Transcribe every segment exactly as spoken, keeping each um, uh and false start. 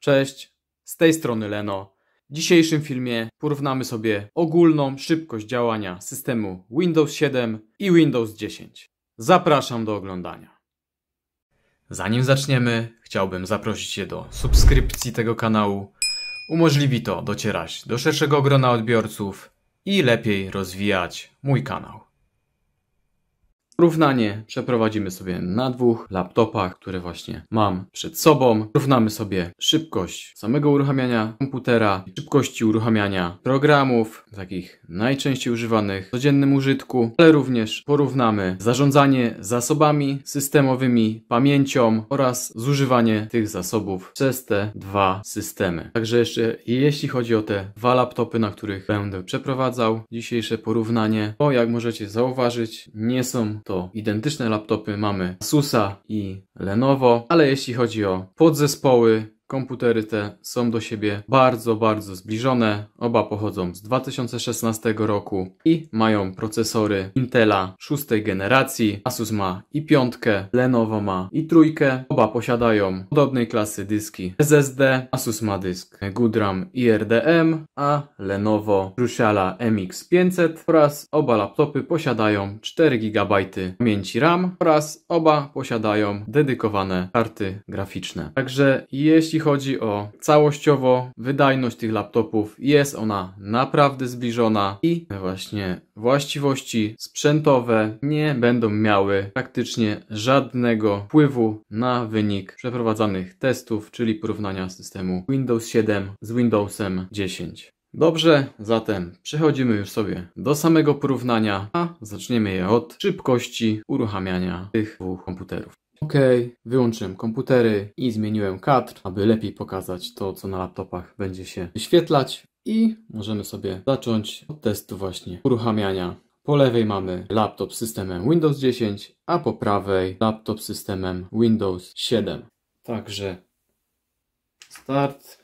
Cześć, z tej strony Leno. W dzisiejszym filmie porównamy sobie ogólną szybkość działania systemu Windows siedem i Windows dziesięć. Zapraszam do oglądania. Zanim zaczniemy, chciałbym zaprosić Cię do subskrypcji tego kanału. Umożliwi to docierać do szerszego grona odbiorców i lepiej rozwijać mój kanał. Porównanie przeprowadzimy sobie na dwóch laptopach, które właśnie mam przed sobą. Porównamy sobie szybkość samego uruchamiania komputera, szybkości uruchamiania programów, takich najczęściej używanych w codziennym użytku, ale również porównamy zarządzanie zasobami systemowymi, pamięcią oraz zużywanie tych zasobów przez te dwa systemy. Także jeszcze jeśli chodzi o te dwa laptopy, na których będę przeprowadzał dzisiejsze porównanie, to jak możecie zauważyć, nie są to identyczne laptopy, mamy Asusa i Lenovo, ale jeśli chodzi o podzespoły, komputery te są do siebie bardzo, bardzo zbliżone. Oba pochodzą z dwa tysiące szesnastego roku i mają procesory Intela szóstej generacji. Asus ma i piątkę, Lenovo ma i trójkę. Oba posiadają podobnej klasy dyski S S D. Asus ma dysk GoodRAM I R D M, a Lenovo Cruciala M X pięćset oraz oba laptopy posiadają cztery gigabajty pamięci RAM oraz oba posiadają dedykowane karty graficzne. Także jeśli Jeśli chodzi o całościowo wydajność tych laptopów, jest ona naprawdę zbliżona i właśnie właściwości sprzętowe nie będą miały praktycznie żadnego wpływu na wynik przeprowadzanych testów, czyli porównania systemu Windows siedem z Windowsem dziesięć. Dobrze, zatem przechodzimy już sobie do samego porównania, a zaczniemy je od szybkości uruchamiania tych dwóch komputerów. Ok, wyłączyłem komputery i zmieniłem kadr, aby lepiej pokazać to, co na laptopach będzie się wyświetlać. I możemy sobie zacząć od testu właśnie uruchamiania. Po lewej mamy laptop z systemem Windows dziesięć, a po prawej laptop z systemem Windows siedem. Także start.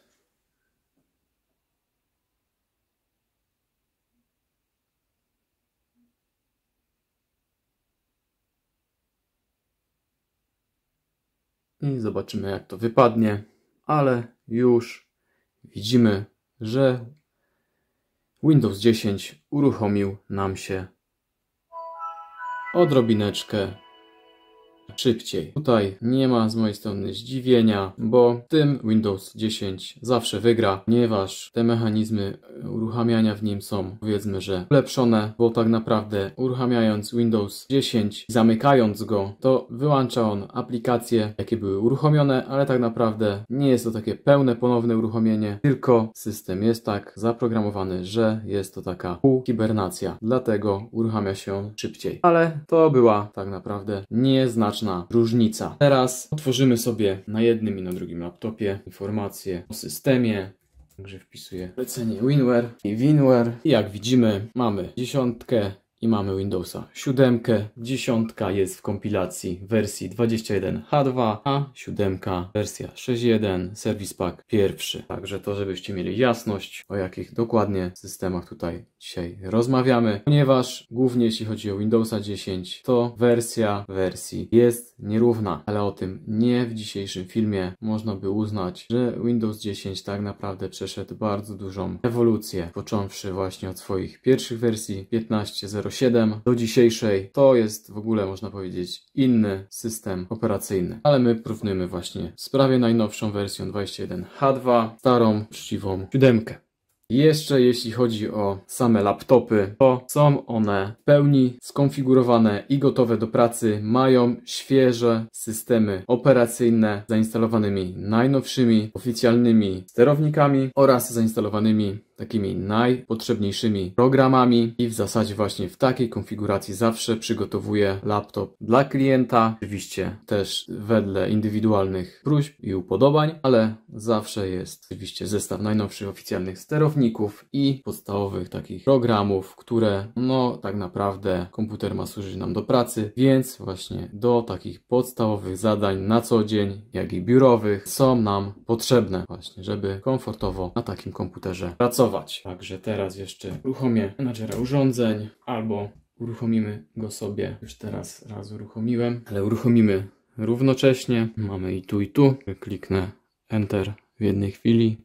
I zobaczymy, jak to wypadnie, ale już widzimy, że Windows dziesięć uruchomił nam się odrobineczkę szybciej. Tutaj nie ma z mojej strony zdziwienia, bo w tym Windows dziesięć zawsze wygra, ponieważ te mechanizmy uruchamiania w nim są, powiedzmy, że ulepszone, bo tak naprawdę uruchamiając Windows dziesięć, zamykając go, to wyłącza on aplikacje, jakie były uruchomione, ale tak naprawdę nie jest to takie pełne, ponowne uruchomienie, tylko system jest tak zaprogramowany, że jest to taka półhibernacja, dlatego uruchamia się on szybciej. Ale to była tak naprawdę nieznaczna różnica. Teraz otworzymy sobie na jednym i na drugim laptopie informacje o systemie. Także wpisuję polecenie WinWare i WinWare. I jak widzimy, mamy dziesiątkę i mamy Windowsa siódemkę. Dziesiątka jest w kompilacji wersji dwadzieścia jeden H dwa, a siódemka wersja sześć jeden Service Pack pierwszy. Także to, żebyście mieli jasność, o jakich dokładnie systemach tutaj dzisiaj rozmawiamy, ponieważ głównie jeśli chodzi o Windowsa dziesięć, to wersja wersji jest nierówna, ale o tym nie w dzisiejszym filmie. Można by uznać, że Windows dziesięć tak naprawdę przeszedł bardzo dużą ewolucję, począwszy właśnie od swoich pierwszych wersji piętnaście zero siedem do dzisiejszej. To jest w ogóle, można powiedzieć, inny system operacyjny, ale my porównujemy właśnie z prawie najnowszą wersją dwadzieścia jeden H dwa, starą, uczciwą siódemkę. Jeszcze jeśli chodzi o same laptopy, to są one w pełni skonfigurowane i gotowe do pracy. Mają świeże systemy operacyjne zainstalowanymi najnowszymi oficjalnymi sterownikami oraz zainstalowanymi takimi najpotrzebniejszymi programami i w zasadzie właśnie w takiej konfiguracji zawsze przygotowuję laptop dla klienta, oczywiście też wedle indywidualnych próśb i upodobań, ale zawsze jest oczywiście zestaw najnowszych oficjalnych sterowników i podstawowych takich programów, które no tak naprawdę komputer ma służyć nam do pracy, więc właśnie do takich podstawowych zadań na co dzień, jak i biurowych są nam potrzebne właśnie, żeby komfortowo na takim komputerze pracować. Także teraz jeszcze uruchomię menadżera urządzeń albo uruchomimy go sobie. Już teraz raz uruchomiłem, ale uruchomimy równocześnie. Mamy i tu i tu. Kliknę Enter w jednej chwili.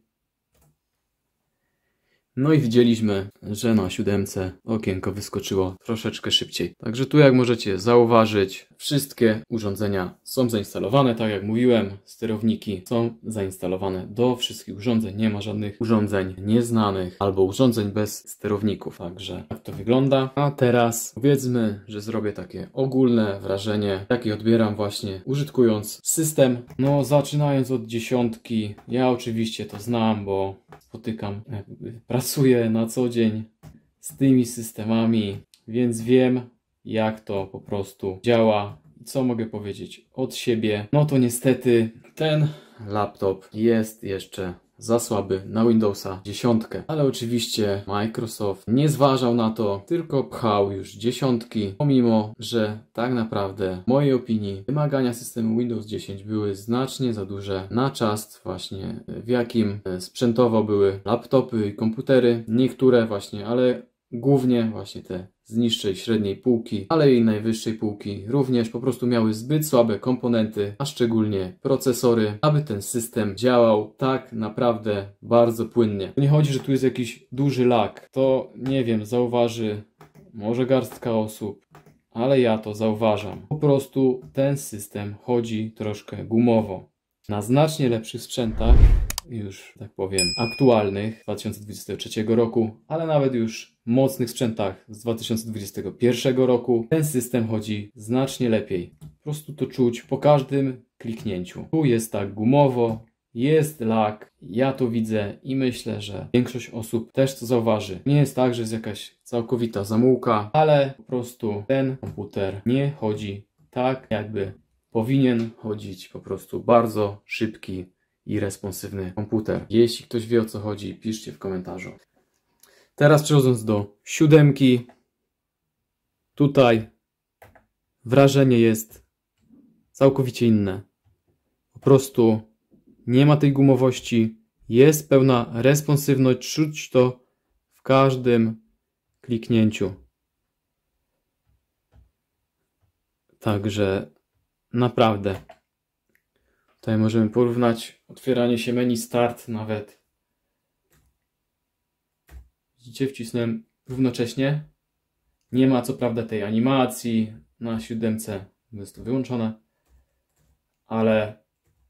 No i widzieliśmy, że na siódemce okienko wyskoczyło troszeczkę szybciej. Także tu, jak możecie zauważyć, wszystkie urządzenia są zainstalowane, tak jak mówiłem, sterowniki są zainstalowane do wszystkich urządzeń, nie ma żadnych urządzeń nieznanych albo urządzeń bez sterowników. Także tak to wygląda. A teraz powiedzmy, że zrobię takie ogólne wrażenie, jakie odbieram właśnie użytkując system. No zaczynając od dziesiątki, ja oczywiście to znam, bo spotykam, jakby pracuję na co dzień z tymi systemami, więc wiem, jak to po prostu działa. I co mogę powiedzieć od siebie? No to niestety ten laptop jest jeszcze za słaby na Windowsa dziesięć, ale oczywiście Microsoft nie zważał na to, tylko pchał już dziesiątki, pomimo że tak naprawdę w mojej opinii wymagania systemu Windows dziesięć były znacznie za duże na czas właśnie, w jakim sprzętowo były laptopy i komputery, niektóre właśnie, ale głównie właśnie te z niższej, średniej półki, ale i najwyższej półki również po prostu miały zbyt słabe komponenty, a szczególnie procesory, aby ten system działał tak naprawdę bardzo płynnie. Nie chodzi, że tu jest jakiś duży lag, to nie wiem, zauważy może garstka osób, ale ja to zauważam. Po prostu ten system chodzi troszkę gumowo. Na znacznie lepszych sprzętach, już tak powiem aktualnych, z dwa tysiące dwudziestego trzeciego roku, ale nawet już mocnych sprzętach z dwa tysiące dwudziestego pierwszego roku, ten system chodzi znacznie lepiej. Po prostu to czuć po każdym kliknięciu. Tu jest tak gumowo, jest lag, ja to widzę i myślę, że większość osób też to zauważy. Nie jest tak, że jest jakaś całkowita zamułka, ale po prostu ten komputer nie chodzi tak, jakby powinien chodzić. Po prostu bardzo szybki i responsywny komputer. Jeśli ktoś wie, o co chodzi, piszcie w komentarzu. Teraz przechodząc do siódemki, tutaj wrażenie jest całkowicie inne. Po prostu nie ma tej gumowości, jest pełna responsywność, czuć to w każdym kliknięciu. Także naprawdę tutaj możemy porównać otwieranie się menu Start nawet. Widzicie, wcisnąłem równocześnie. Nie ma co prawda tej animacji na siódemce, jest to wyłączone, ale,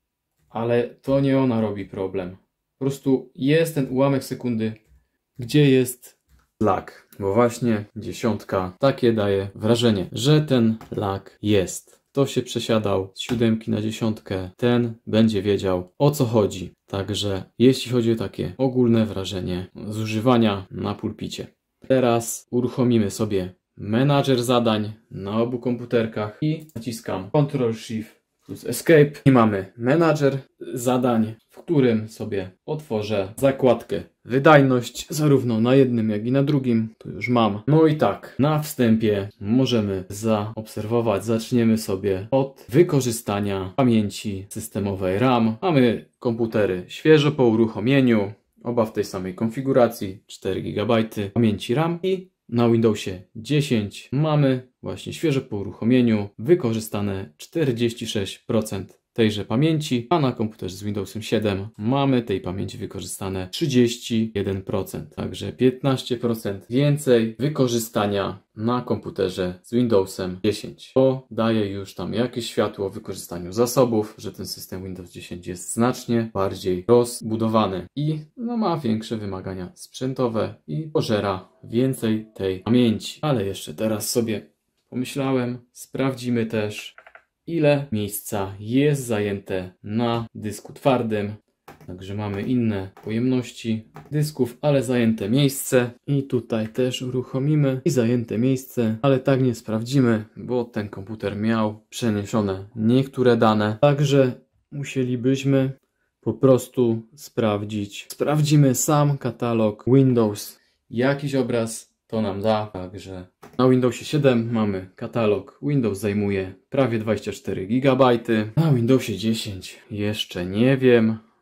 ale to nie ona robi problem. Po prostu jest ten ułamek sekundy, gdzie jest lag, bo właśnie dziesiątka takie daje wrażenie, że ten lag jest. Kto się przesiadał z siódemki na dziesiątkę, ten będzie wiedział, o co chodzi. Także jeśli chodzi o takie ogólne wrażenie zużywania na pulpicie. Teraz uruchomimy sobie menadżer zadań na obu komputerkach i naciskam Ctrl Shift plus Escape i mamy menadżer zadań, w którym sobie otworzę zakładkę wydajność zarówno na jednym, jak i na drugim. Tu już mam. No i tak, na wstępie możemy zaobserwować, zaczniemy sobie od wykorzystania pamięci systemowej RAM. Mamy komputery świeżo po uruchomieniu, oba w tej samej konfiguracji, cztery gigabajty pamięci RAM i na Windowsie dziesięć mamy właśnie świeżo po uruchomieniu wykorzystane czterdzieści sześć procent tejże pamięci, a na komputerze z Windowsem siedem mamy tej pamięci wykorzystane trzydzieści jeden procent, także piętnaście procent więcej wykorzystania na komputerze z Windowsem dziesięć. To daje już tam jakieś światło o wykorzystaniu zasobów, że ten system Windows dziesięć jest znacznie bardziej rozbudowany i no, ma większe wymagania sprzętowe i pożera więcej tej pamięci. Ale jeszcze teraz sobie pomyślałem, sprawdzimy też, ile miejsca jest zajęte na dysku twardym. Także mamy inne pojemności dysków, ale zajęte miejsce. I tutaj też uruchomimy i zajęte miejsce, ale tak nie sprawdzimy, bo ten komputer miał przeniesione niektóre dane. Także musielibyśmy po prostu sprawdzić. Sprawdzimy sam katalog Windows. Jakiś obraz to nam da. Także na Windowsie siedem mamy katalog. Windows zajmuje prawie dwadzieścia cztery gigabajty. Na Windowsie dziesięć jeszcze nie wiem,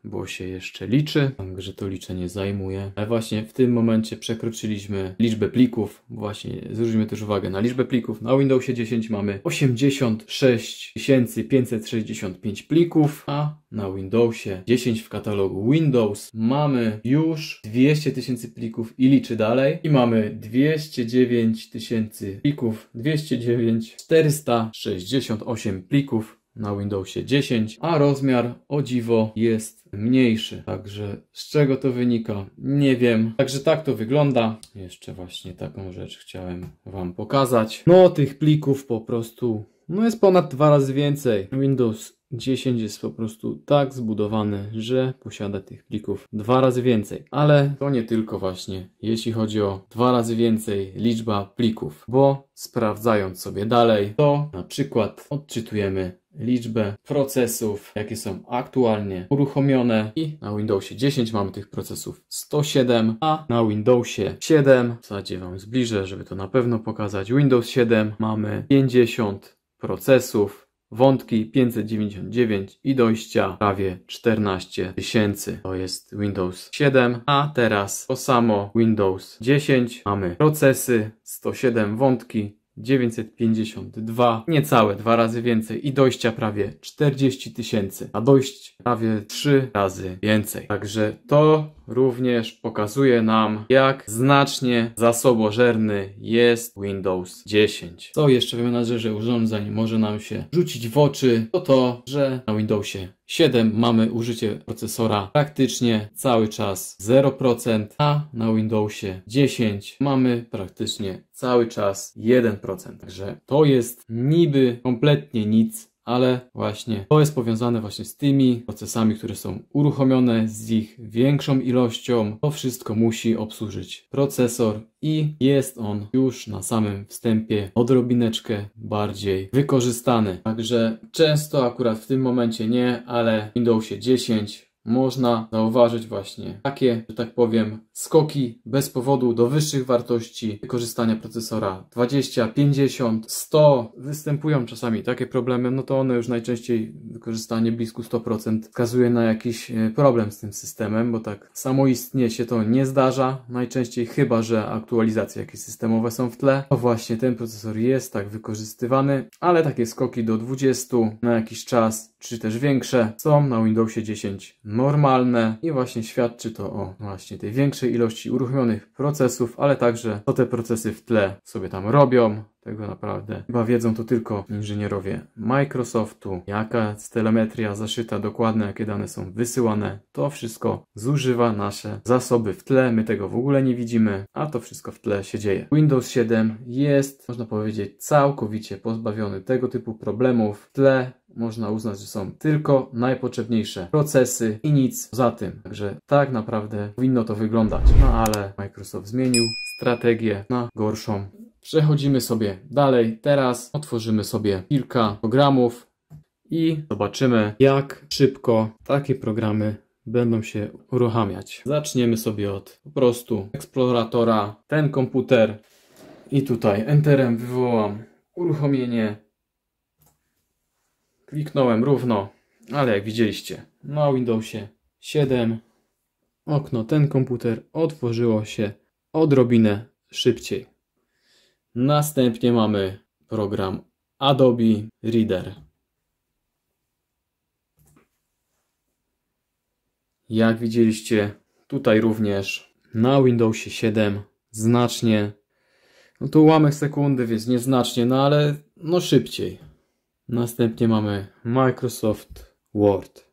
bo się jeszcze liczy, także to liczenie zajmuje. Ale właśnie w tym momencie przekroczyliśmy liczbę plików. Właśnie zwróćmy też uwagę na liczbę plików. Na Windowsie dziesięć mamy osiemdziesiąt sześć tysięcy pięćset sześćdziesiąt pięć plików, a na Windowsie dziesięć w katalogu Windows mamy już dwieście tysięcy plików i liczy dalej. I mamy dwieście dziewięć tysięcy plików, dwieście dziewięć tysięcy czterysta sześćdziesiąt osiem plików na Windowsie dziesięć, a rozmiar, o dziwo, jest mniejszy. Także z czego to wynika? Nie wiem. Także tak to wygląda. Jeszcze właśnie taką rzecz chciałem Wam pokazać. No tych plików po prostu, no jest ponad dwa razy więcej. Windows dziesięć jest po prostu tak zbudowany, że posiada tych plików dwa razy więcej. Ale to nie tylko właśnie, jeśli chodzi o dwa razy więcej liczba plików, bo sprawdzając sobie dalej, to na przykład odczytujemy liczbę procesów, jakie są aktualnie uruchomione i na Windowsie dziesięć mamy tych procesów sto siedem, a na Windowsie siedem, w zasadzie Wam zbliżę, żeby to na pewno pokazać, Windows siedem mamy pięćdziesiąt procesów, wątki pięćset dziewięćdziesiąt dziewięć i dojścia prawie czternaście tysięcy. To jest Windows siedem, a teraz to samo Windows dziesięć. Mamy procesy sto siedem, wątki dziewięćset pięćdziesiąt dwa, niecałe dwa razy więcej i dojścia prawie czterdzieści tysięcy, a dojść prawie trzy razy więcej. Także to również pokazuje nam, jak znacznie zasobożerny jest Windows dziesięć. Co jeszcze w menadżerze urządzeń może nam się rzucić w oczy, to to, że na Windowsie siedem mamy użycie procesora praktycznie cały czas zero procent, a na Windowsie dziesięć mamy praktycznie cały czas jeden procent. Także to jest niby kompletnie nic, ale właśnie to jest powiązane właśnie z tymi procesami, które są uruchomione, z ich większą ilością. To wszystko musi obsłużyć procesor i jest on już na samym wstępie odrobineczkę bardziej wykorzystany. Także często akurat w tym momencie nie, ale w Windowsie dziesięć można zauważyć właśnie takie, że tak powiem, skoki bez powodu do wyższych wartości wykorzystania procesora dwadzieścia, pięćdziesiąt, sto. Występują czasami takie problemy, no to one już najczęściej wykorzystanie blisko sto procent wskazuje na jakiś problem z tym systemem, bo tak samoistnie się to nie zdarza. Najczęściej chyba, że aktualizacje jakieś systemowe są w tle. To właśnie ten procesor jest tak wykorzystywany, ale takie skoki do dwudziestu na jakiś czas, czy też większe, są na Windowsie dziesięć normalne i właśnie świadczy to o właśnie tej większej ilości uruchomionych procesów, ale także co te procesy w tle sobie tam robią. Tego naprawdę chyba wiedzą to tylko inżynierowie Microsoftu. Jaka jest telemetria zaszyta, dokładne jakie dane są wysyłane. To wszystko zużywa nasze zasoby w tle. My tego w ogóle nie widzimy, a to wszystko w tle się dzieje. Windows siedem jest, można powiedzieć, całkowicie pozbawiony tego typu problemów. W tle można uznać, że są tylko najpotrzebniejsze procesy i nic poza tym. Także tak naprawdę powinno to wyglądać. No ale Microsoft zmienił strategię na gorszą. Przechodzimy sobie dalej. Teraz otworzymy sobie kilka programów i zobaczymy, jak szybko takie programy będą się uruchamiać. Zaczniemy sobie od po prostu eksploratora, ten komputer i tutaj Enterem wywołam uruchomienie. Kliknąłem równo, ale jak widzieliście, na Windowsie siedem okno, ten komputer otworzyło się odrobinę szybciej. Następnie mamy program Adobe Reader. Jak widzieliście, tutaj również na Windowsie siedem znacznie, no to ułamek sekundy, więc nieznacznie, no ale no szybciej. Następnie mamy Microsoft Word.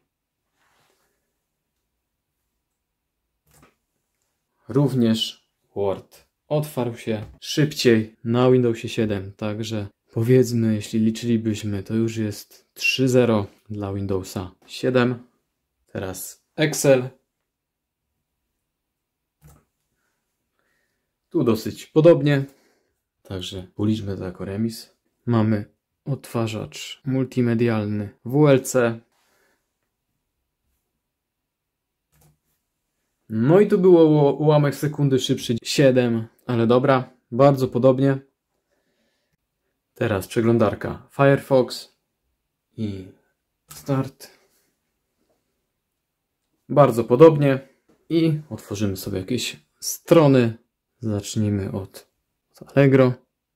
Również Word otwarł się szybciej na Windowsie siedem, także powiedzmy, jeśli liczylibyśmy, to już jest trzy zero dla Windowsa siedem. Teraz Excel. Tu dosyć podobnie, także policzmy to jako remis. Mamy odtwarzacz multimedialny W L C. No i tu było ułamek sekundy szybszy siedem, ale dobra, bardzo podobnie. Teraz przeglądarka Firefox i start. bardzo podobnie i otworzymy sobie jakieś strony. Zacznijmy od, od Allegro.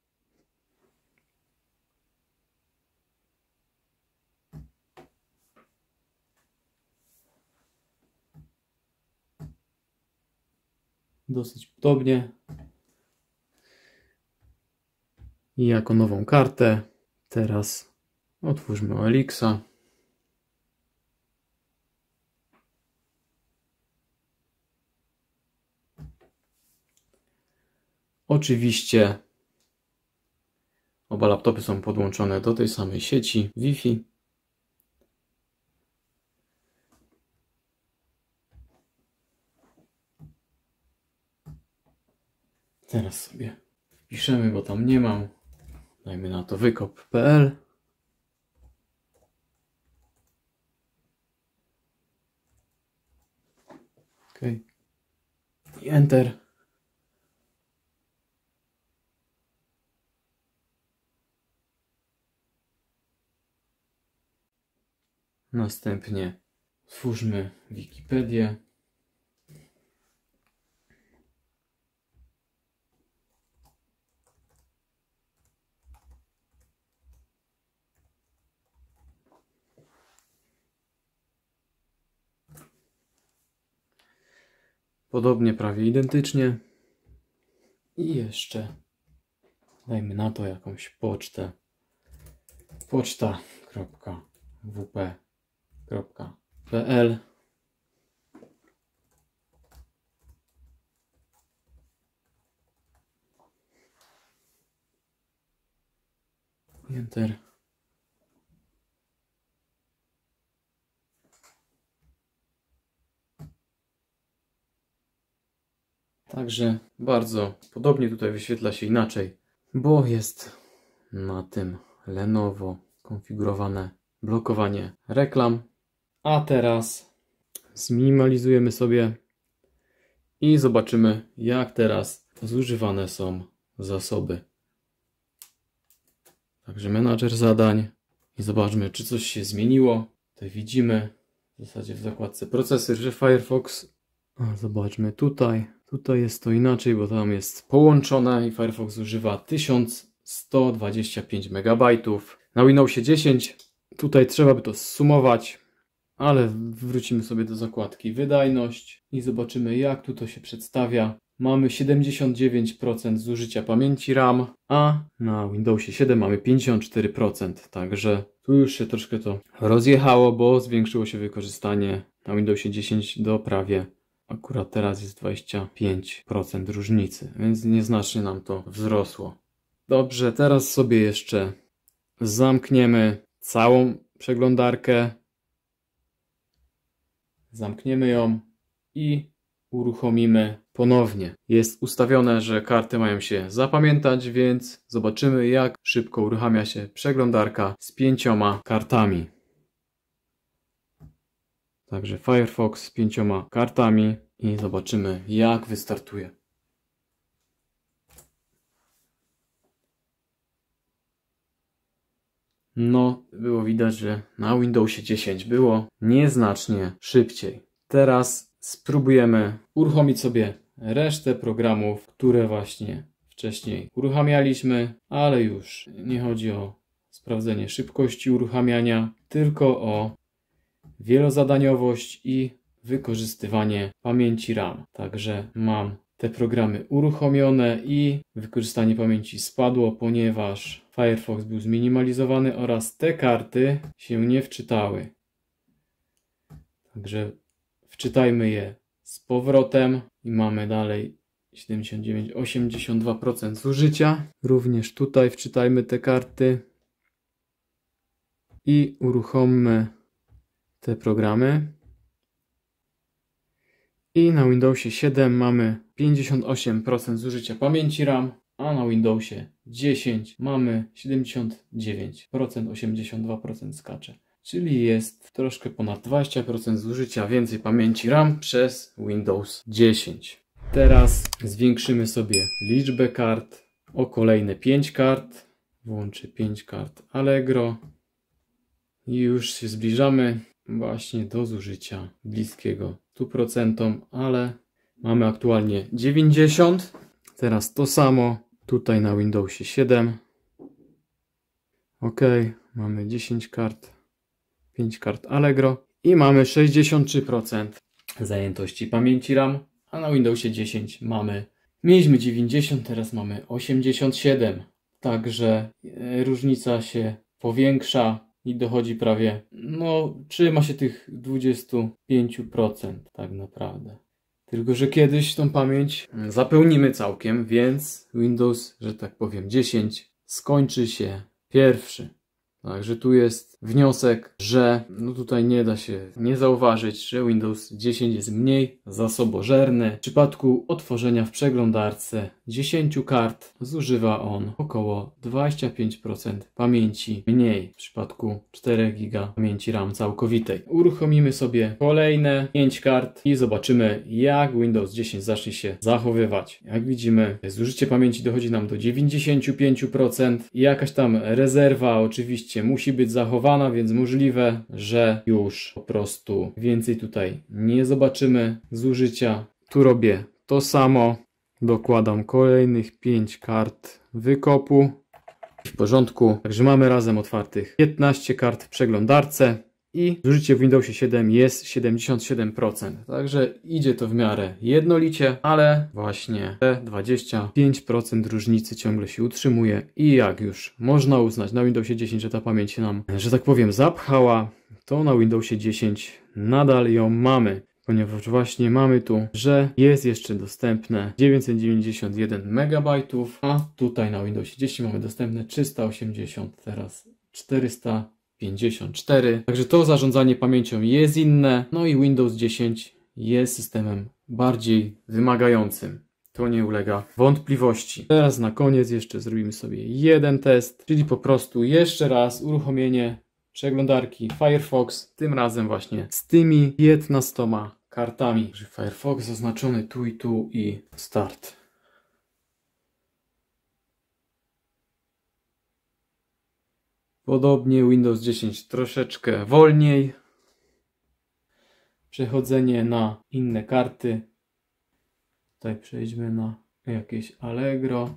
Dosyć podobnie. I jako nową kartę teraz otwórzmy O L X-a. Oczywiście oba laptopy są podłączone do tej samej sieci Wi-Fi. Teraz sobie wpiszemy, bo tam nie mam. Dajmy na to wykop kropka p l. OK. I Enter. Następnie otwórzmy Wikipedię. Podobnie, prawie identycznie. I jeszcze dajmy na to jakąś pocztę. poczta kropka w p kropka p l. Enter. Także bardzo podobnie tutaj wyświetla się inaczej, bo jest na tym Lenovo konfigurowane blokowanie reklam. A teraz zminimalizujemy sobie i zobaczymy, jak teraz zużywane są zasoby. Także menadżer zadań i zobaczmy, czy coś się zmieniło. Tutaj widzimy w zasadzie w zakładce procesor, że Firefox, a zobaczmy tutaj, tutaj jest to inaczej, bo tam jest połączone i Firefox używa tysiąc sto dwadzieścia pięć megabajtów. Na Windowsie dziesięć tutaj trzeba by to zsumować, ale wrócimy sobie do zakładki wydajność i zobaczymy, jak tu to się przedstawia. Mamy siedemdziesiąt dziewięć procent zużycia pamięci RAM, a na Windowsie siedem mamy pięćdziesiąt cztery procent. Także tu już się troszkę to rozjechało, bo zwiększyło się wykorzystanie na Windowsie dziesięć do prawie, akurat teraz jest dwadzieścia pięć procent różnicy, więc nieznacznie nam to wzrosło. Dobrze, teraz sobie jeszcze zamkniemy całą przeglądarkę. Zamkniemy ją i uruchomimy ponownie. Jest ustawione, że karty mają się zapamiętać, więc zobaczymy, jak szybko uruchamia się przeglądarka z pięcioma kartami. Także Firefox z pięcioma kartami i zobaczymy, jak wystartuje. No, było widać, że na Windowsie dziesięć było nieznacznie szybciej. Teraz spróbujemy uruchomić sobie resztę programów, które właśnie wcześniej uruchamialiśmy, ale już nie chodzi o sprawdzenie szybkości uruchamiania, tylko o wielozadaniowość i wykorzystywanie pamięci RAM. Także mam te programy uruchomione i wykorzystanie pamięci spadło, ponieważ Firefox był zminimalizowany oraz te karty się nie wczytały. Także wczytajmy je z powrotem i mamy dalej siedemdziesiąt dziewięć do osiemdziesięciu dwóch procent zużycia. Również tutaj wczytajmy te karty i uruchommy te programy. I na Windowsie siedem mamy pięćdziesiąt osiem procent zużycia pamięci RAM, a na Windowsie dziesięć mamy siedemdziesiąt dziewięć procent, osiemdziesiąt dwa procent skacze. Czyli jest troszkę ponad dwadzieścia procent zużycia więcej pamięci RAM przez Windows dziesięć. Teraz zwiększymy sobie liczbę kart o kolejne pięć kart. Włączę pięć kart Allegro. I już się zbliżamy. właśnie do zużycia bliskiego stu procentom, ale mamy aktualnie dziewięćdziesiąt. Teraz to samo tutaj na Windowsie siedem. OK, mamy dziesięć kart, pięć kart Allegro i mamy sześćdziesiąt trzy procent zajętości pamięci RAM, a na Windowsie dziesięć mamy, mieliśmy dziewięćdziesiąt, teraz mamy osiemdziesiąt siedem. Także różnica się powiększa i dochodzi prawie, no trzyma się tych dwadzieścia pięć procent tak naprawdę. Tylko że kiedyś tą pamięć zapełnimy całkiem, więc Windows, że tak powiem, dziesięć skończy się pierwszy. Także tu jest wniosek, że no tutaj nie da się nie zauważyć, że Windows dziesięć jest mniej zasobożerny. W przypadku otworzenia w przeglądarce dziesięć kart zużywa on około dwadzieścia pięć procent pamięci mniej w przypadku czterech giga pamięci RAM całkowitej. Uruchomimy sobie kolejne pięć kart i zobaczymy, jak Windows dziesięć zacznie się zachowywać. Jak widzimy, zużycie pamięci dochodzi nam do dziewięćdziesiąt pięć procent i jakaś tam rezerwa oczywiście musi być zachowana, więc możliwe, że już po prostu więcej tutaj nie zobaczymy zużycia. Tu robię to samo. Dokładam kolejnych pięć kart wykopu. W porządku. Także mamy razem otwartych piętnaście kart w przeglądarce i zużycie w Windowsie siedem jest siedemdziesiąt siedem procent. Także idzie to w miarę jednolicie, ale właśnie te dwadzieścia pięć procent różnicy ciągle się utrzymuje i jak już można uznać na Windowsie dziesięć, że ta pamięć się nam, że tak powiem, zapchała, to na Windowsie dziesięć nadal ją mamy. Ponieważ właśnie mamy tu, że jest jeszcze dostępne dziewięćset dziewięćdziesiąt jeden megabajtów, a tutaj na Windowsie dziesięć mamy dostępne trzysta osiemdziesiąt, teraz czterysta pięćdziesiąt cztery. Także to zarządzanie pamięcią jest inne, no i Windows dziesięć jest systemem bardziej wymagającym. To nie ulega wątpliwości. Teraz na koniec jeszcze zrobimy sobie jeden test, czyli po prostu jeszcze raz uruchomienie przeglądarki Firefox, tym razem właśnie z tymi piętnastoma kartami. Firefox zaznaczony tu i tu i start. Podobnie Windows dziesięć troszeczkę wolniej. Przechodzenie na inne karty. Tutaj przejdźmy na jakieś Allegro.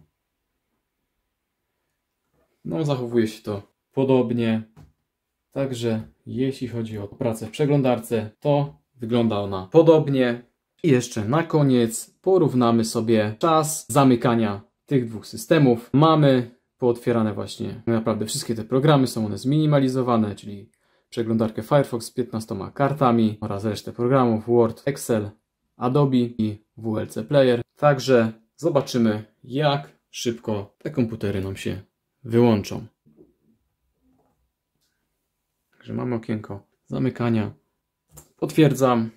No, zachowuje się to podobnie. Także jeśli chodzi o pracę w przeglądarce, to wygląda ona podobnie. I jeszcze na koniec porównamy sobie czas zamykania tych dwóch systemów. Mamy pootwierane właśnie naprawdę wszystkie te programy, są one zminimalizowane, czyli przeglądarkę Firefox z piętnastoma kartami oraz resztę programów Word, Excel, Adobe i W L C Player. Także zobaczymy, jak szybko te komputery nam się wyłączą. Także mamy okienko zamykania. Potwierdzam.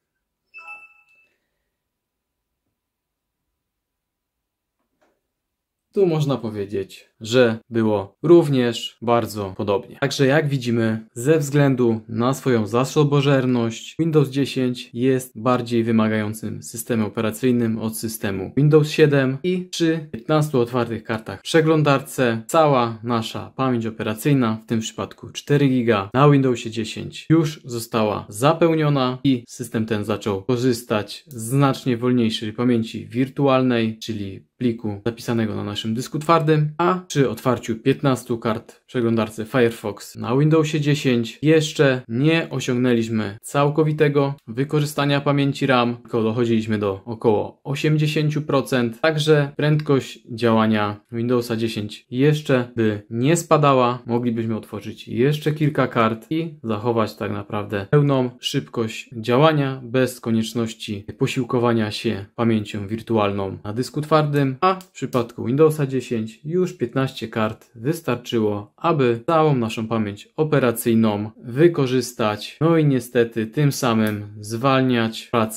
Tu można powiedzieć, że było również bardzo podobnie. Także jak widzimy, ze względu na swoją zasobożerność, Windows dziesięć jest bardziej wymagającym systemem operacyjnym od systemu Windows siedem i przy piętnastu otwartych kartach w przeglądarce cała nasza pamięć operacyjna, w tym przypadku cztery giga na Windowsie dziesięć, już została zapełniona i system ten zaczął korzystać z znacznie wolniejszej pamięci wirtualnej, czyli pliku zapisanego na naszym dysku twardym, a przy otwarciu piętnastu kart w przeglądarce Firefox na Windowsie dziesięć jeszcze nie osiągnęliśmy całkowitego wykorzystania pamięci RAM, tylko dochodziliśmy do około osiemdziesiąt procent, także prędkość działania Windowsa dziesięć jeszcze by nie spadała, moglibyśmy otworzyć jeszcze kilka kart i zachować tak naprawdę pełną szybkość działania bez konieczności posiłkowania się pamięcią wirtualną na dysku twardym. A w przypadku Windowsa dziesięć już piętnaście kart wystarczyło, aby całą naszą pamięć operacyjną wykorzystać. No i niestety tym samym zwalniać pracę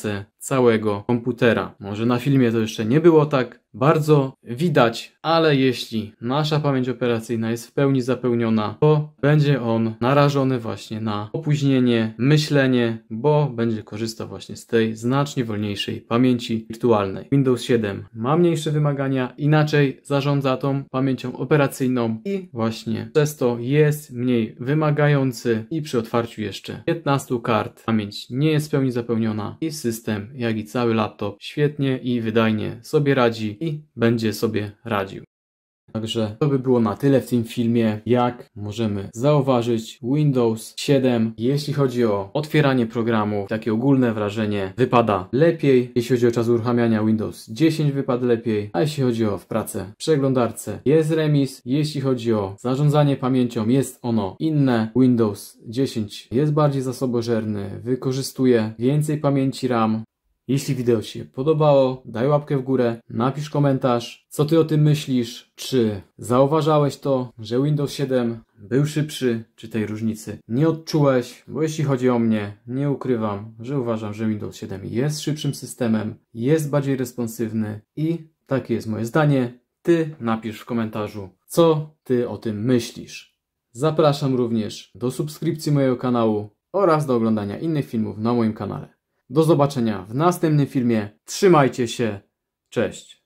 całego komputera. Może na filmie to jeszcze nie było tak bardzo widać, ale jeśli nasza pamięć operacyjna jest w pełni zapełniona, to będzie on narażony właśnie na opóźnienie, myślenie, bo będzie korzystał właśnie z tej znacznie wolniejszej pamięci wirtualnej. Windows siedem ma mniejsze wymagania, inaczej zarządza tą pamięcią operacyjną i właśnie przez to jest mniej wymagający i przy otwarciu jeszcze piętnastu kart pamięć nie jest w pełni zapełniona i system, jak i cały laptop świetnie i wydajnie sobie radzi i będzie sobie radził. Także to by było na tyle w tym filmie. Jak możemy zauważyć, Windows siedem, jeśli chodzi o otwieranie programu, takie ogólne wrażenie, wypada lepiej. Jeśli chodzi o czas uruchamiania, Windows dziesięć wypadł lepiej, a jeśli chodzi o pracę w przeglądarce, jest remis. Jeśli chodzi o zarządzanie pamięcią, jest ono inne. Windows dziesięć jest bardziej zasobożerny, wykorzystuje więcej pamięci RAM. Jeśli wideo Ci się podobało, daj łapkę w górę, napisz komentarz, co Ty o tym myślisz, czy zauważałeś to, że Windows siedem był szybszy, czy tej różnicy nie odczułeś, bo jeśli chodzi o mnie, nie ukrywam, że uważam, że Windows siedem jest szybszym systemem, jest bardziej responsywny i takie jest moje zdanie. Ty napisz w komentarzu, co Ty o tym myślisz. Zapraszam również do subskrypcji mojego kanału oraz do oglądania innych filmów na moim kanale. Do zobaczenia w następnym filmie. Trzymajcie się. Cześć.